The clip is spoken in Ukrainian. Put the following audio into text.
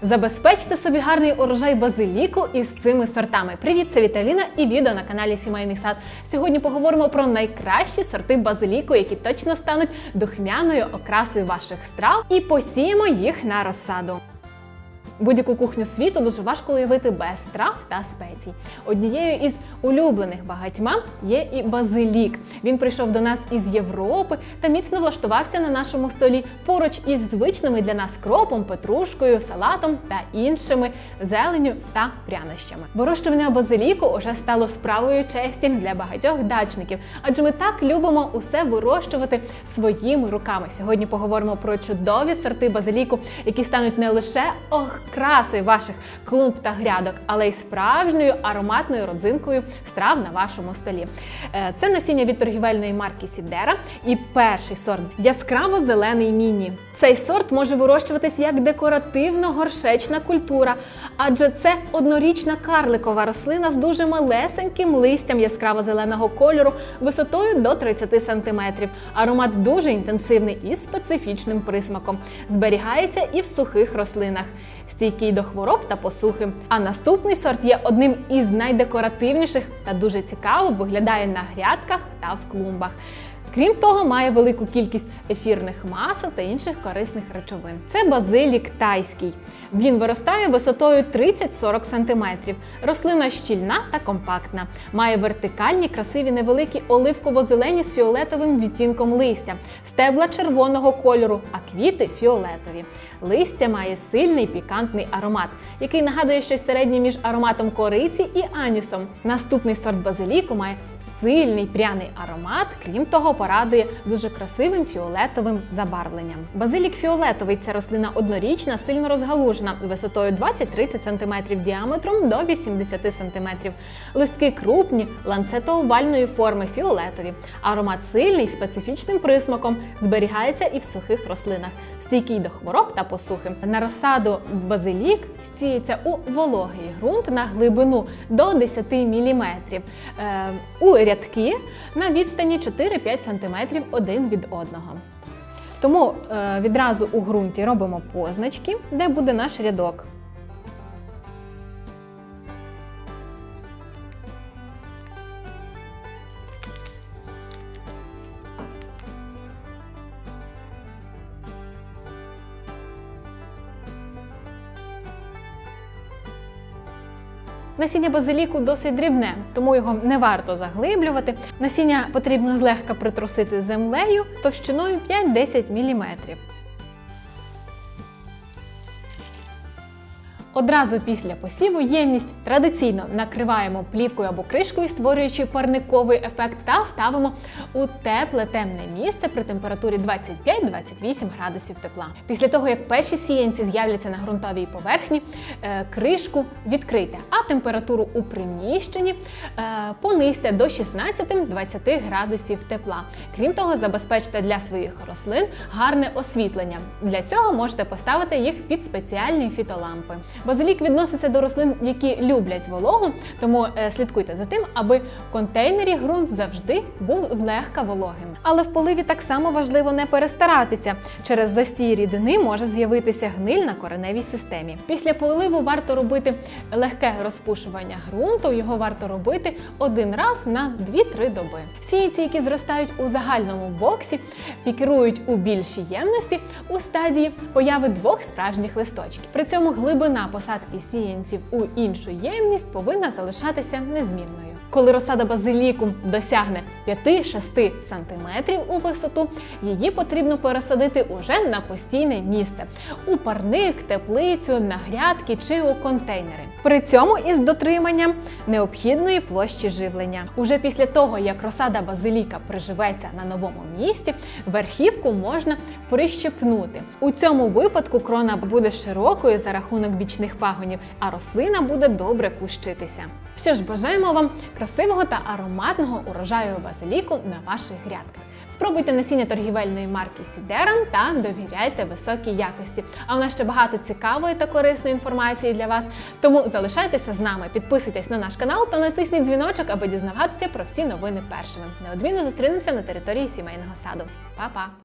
Забезпечте собі гарний урожай базиліку із цими сортами. Привіт, це Віталіна і відео на каналі Сімейний сад. Сьогодні поговоримо про найкращі сорти базиліку, які точно стануть духмяною окрасою ваших страв, і посіємо їх на розсаду. Будь-яку кухню світу дуже важко уявити без трав та спецій. Однією із улюблених багатьма є і базилік. Він прийшов до нас із Європи та міцно влаштувався на нашому столі поруч із звичними для нас кропом, петрушкою, салатом та іншими зеленню та прянощами. Вирощування базиліку уже стало справою честі для багатьох дачників, адже ми так любимо усе вирощувати своїми руками. Сьогодні поговоримо про чудові сорти базиліку, які стануть не лише красою ваших клумб та грядок, але й справжньою ароматною родзинкою страв на вашому столі. Це насіння від торгівельної марки Сідера і перший сорт – яскраво-зелений міні. Цей сорт може вирощуватись як декоративно-горшечна культура, адже це однорічна карликова рослина з дуже малесеньким листям яскраво-зеленого кольору висотою до 30 см. Аромат дуже інтенсивний і специфічним присмаком. Зберігається і в сухих рослинах. Стійкий до хвороб та посухи. А наступний сорт є одним із найдекоративніших та дуже цікаво виглядає на грядках та в клумбах. Крім того, має велику кількість ефірних масел та інших корисних речовин. Це базилік тайський. Він виростає висотою 30-40 см. Рослина щільна та компактна. Має вертикальні, красиві невеликі оливково-зелені з фіолетовим відтінком листя. Стебла червоного кольору, а квіти фіолетові. Листя має сильний пікантний аромат, який нагадує щось середнє між ароматом кориці і анісом. Наступний сорт базиліку має сильний пряний аромат, крім того, порадує дуже красивим фіолетовим забарвленням. Базилік фіолетовий – це рослина однорічна, сильно розгалужена, висотою 20-30 см, діаметром до 80 см. Листки крупні, ланцето-овальної форми, фіолетові. Аромат сильний, специфічним присмаком, зберігається і в сухих рослинах. Стійкий до хвороб та посухи. На розсаду базилік сіється у вологий ґрунт на глибину до 10 мм. У рядки на відстані 4-5 см один від одного. Тому відразу у ґрунті робимо позначки, де буде наш рядок. Насіння базиліку досить дрібне, тому його не варто заглиблювати. Насіння потрібно злегка притрусити землею товщиною 5-10 мм. Одразу після посіву ємність традиційно накриваємо плівкою або кришкою, створюючи парниковий ефект, та ставимо у тепле, темне місце при температурі 25-28 градусів тепла. Після того, як перші сіянці з'являться на ґрунтовій поверхні, кришку відкрийте, а температуру у приміщенні понизьте до 16-20 градусів тепла. Крім того, забезпечте для своїх рослин гарне освітлення. Для цього можете поставити їх під спеціальні фітолампи. Базилік відноситься до рослин, які люблять вологу, тому слідкуйте за тим, аби в контейнері ґрунт завжди був злегка вологим. Але в поливі так само важливо не перестаратися. Через застій рідини може з'явитися гниль на кореневій системі. Після поливу варто робити легке розпушування ґрунту, його варто робити один раз на 2-3 доби. Сіянці, які зростають у загальному боксі, пікірують у більшій ємності у стадії появи 2 справжніх листочків. При цьому глибина посадки сіянців у іншу ємність повинна залишатися незмінною. Коли розсада базиліку досягне 5-6 см у висоту, її потрібно пересадити уже на постійне місце – у парник, теплицю, на грядки чи у контейнери. При цьому із дотриманням необхідної площі живлення. Уже після того, як розсада базиліка приживеться на новому місці, верхівку можна прищепнути. У цьому випадку крона буде широкою за рахунок бічних пагонів, а рослина буде добре кущитися. Що ж, бажаємо вам красивого та ароматного урожаю базиліку на ваших грядках. Спробуйте насіння торгівельної марки Сідера та довіряйте високій якості. А у нас ще багато цікавої та корисної інформації для вас, тому залишайтеся з нами, підписуйтесь на наш канал та натисніть дзвіночок, аби дізнаватися про всі новини першими. Неодмінно зустрінемося на території сімейного саду. Па-па!